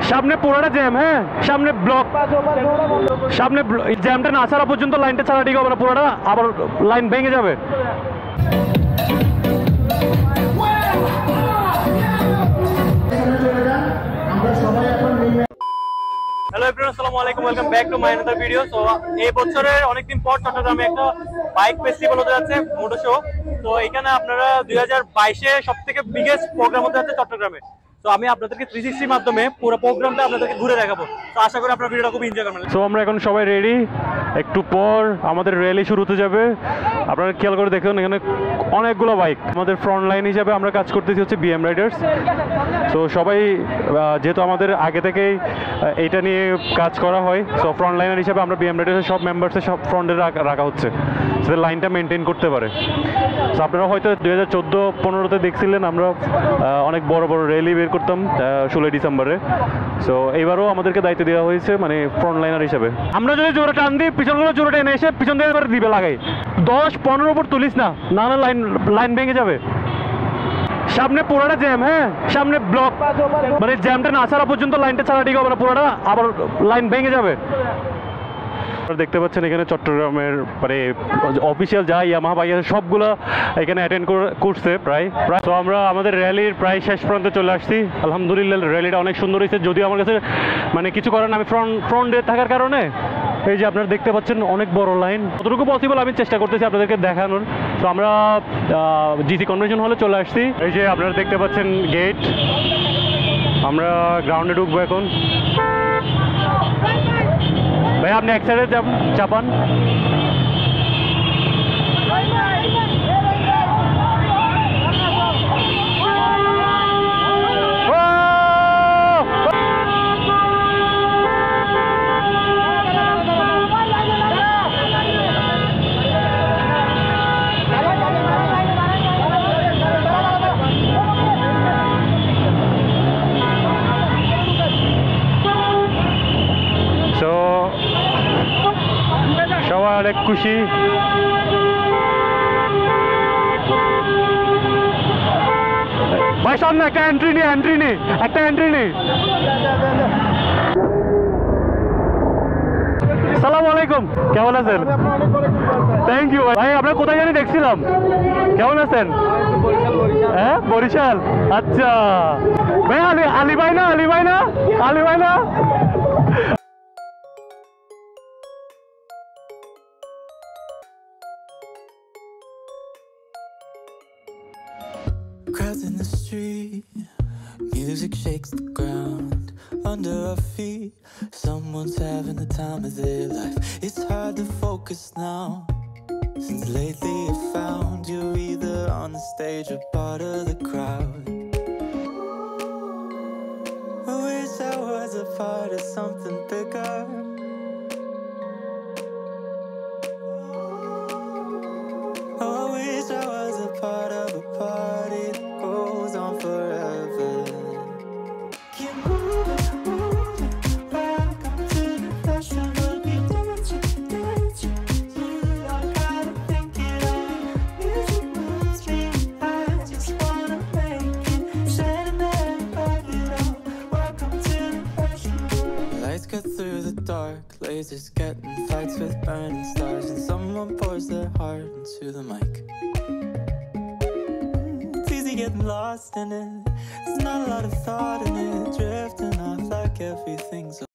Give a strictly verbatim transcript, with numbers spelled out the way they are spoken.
সামনে পুরোটা জ্যাম, হ্যাঁ সামনে ব্লক, সামনে জ্যামটা না ছাড়া পর্যন্ত লাইনটা ছাড়া ঠিক হবে না, পুরোটা আবার লাইন ভেঙে যাবে। হ্যালো এভরিওয়ান, আসসালামু আলাইকুম, welcome back to my another video. So এই বছরের অনেকদিন পর চট্টগ্রামে একটা বাইক ফেস্টিভ্যাল হতে যাচ্ছে, মোটর শো। তো এখানে আপনারা দুই হাজার বাইশে সব থেকে বিগেস্ট প্রোগ্রাম হতে যাচ্ছে চট্টগ্রামে। তো আমি আপনাদেরকে থ্রি সিক্সটির মাধ্যমে পুরো প্রোগ্রামটা আপনাদেরকে ঘুরে দেখাবো। তো আশা করি আপনারা ভিডিওটা খুব এনজয় করবেন। সো আমরা এখন সবাই রেডি, একটু পর আমাদের র্যালি শুরু হতে যাবে। আপনারা খেয়াল করে দেখুন, এখানে অনেকগুলো বাইক। আমাদের ফ্রন্ট লাইন হিসাবে আমরা কাজ করতেছি হচ্ছে বিএম রাইডার্স। তো সবাই যেহেতু আমাদের আগে থেকেই এইটা নিয়ে কাজ করা হয়, সো ফ্রন্ট লাইনার হিসাবে আমরা বিএম রাইডার্সের সব মেম্বার্সের সব ফ্রন্টে রাখা হচ্ছে, যাতে লাইনটা মেনটেন করতে পারে। তো আপনারা হয়তো দুই হাজার চোদ্দো পনেরোতে দেখছিলেন আমরা অনেক বড় বড় র্যালি বের করতাম ষোলোই ডিসেম্বরে। সো এবারও আমাদেরকে দায়িত্ব দেওয়া হয়েছে মানে ফ্রন্ট লাইনার হিসাবে। আমরা যদি জোরে টান দিই, পিছনগুলো জোরে টেনে এসে পিছন দিয়ে এবার দিবে লাগাই। দশ পনেরো উপর তুলিস না, না না লাইন লাইন ভেঙে যাবে। সামনে পুরোটা জ্যাম, হ্যাঁ সামনে ব্লক, মানে জ্যামটা না ছাড়া পর্যন্ত লাইনটা ছাড়া ঠিক হবে না, পুরোটা আবার লাইন ভেঙে যাবে। দেখতে পাচ্ছেন এখানে চট্টগ্রামের মানে অফিসিয়াল যা ইয়ামাহা বাইক আছে সবগুলো এখানে অ্যাটেন্ড করছে প্রায় প্রায় তো আমরা আমাদের র্যালির প্রায় শেষ প্রান্তে চলে আসছি। আলহামদুলিল্লাহ র্যালিটা অনেক সুন্দর হয়েছে, যদিও আমার কাছে মানে কিছু করার না, আমি ফ্রন্ট ফ্রন্টে থাকার কারণে এই যে আপনারা দেখতে পাচ্ছেন অনেক বড় লাইন। যতটুকু পসিবল আমি চেষ্টা করতেছি আপনাদেরকে দেখানোর। তো আমরা জিসি কনভেনশন হলে চলে আসছি। এই যে আপনারা দেখতে পাচ্ছেন গেট, আমরা গ্রাউন্ডে ঢুকবো এখন। ভাই আপনি এক সাইডে চাপান। সবাই অনেক খুশি। ভাই সামনে একটা এন্ট্রি নি এন্ট্রি নি একটা এন্ট্রি নি আসসালামু আলাইকুম, কেমন আছেন? থ্যাংক ইউ ভাই। আপনার কোথায় জানি দেখছিলাম, কেমন আছেন? হ্যাঁ বরিশাল, আচ্ছা ভাই। আলি আলি ভাই না আলি ভাই না আলি ভাই না Crowds in the street, music shakes the ground under our feet. Someone's having the time of their life. It's hard to focus now, since lately I found you're either on the stage or part of the crowd. I wish I was a part of something bigger. Oh, I wish I was a part of a party that goes on forever. Keep moving, moving, back up to the fashion. We'll be dancing, dancing. You don't gotta think it all. Music moves me, I just wanna make it. Shining everybody up. Welcome to the fashion. Lights cut through the dark, lasers getting fights with burning stars, and someone pours their heart into the mic. It's easy getting lost in it. There's not a lot of thought in it, drifting off like everything's